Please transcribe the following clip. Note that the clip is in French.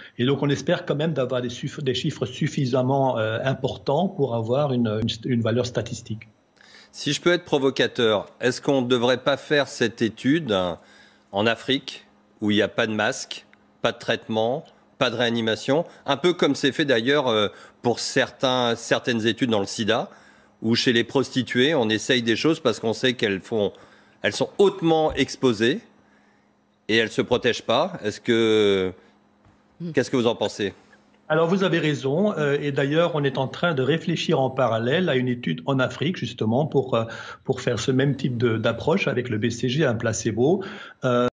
Et donc on espère quand même d'avoir des chiffres suffisamment importants pour avoir une valeur statistique. Si je peux être provocateur, est-ce qu'on ne devrait pas faire cette étude en Afrique, où il n'y a pas de masque, pas de traitement, pas de réanimation, un peu comme c'est fait d'ailleurs pour certaines études dans le sida, où chez les prostituées, on essaye des choses parce qu'on sait elles sont hautement exposées et elles ne se protègent pas. Qu'est-ce que vous en pensez ? Alors vous avez raison, et d'ailleurs on est en train de réfléchir en parallèle à une étude en Afrique justement pour faire ce même type d'approche avec le BCG, un placebo.